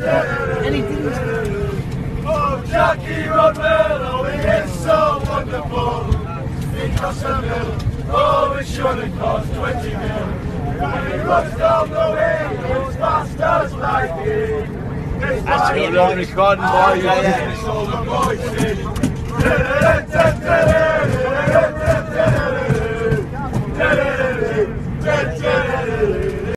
And he didn't. Oh, Jackie Rodwell, oh, he is so wonderful. He costs a mill, oh, it shouldn't cost 20 mil. When he runs down the way, those bastards like him. That's to be a recording, boy, yeah. It's all the boys sing.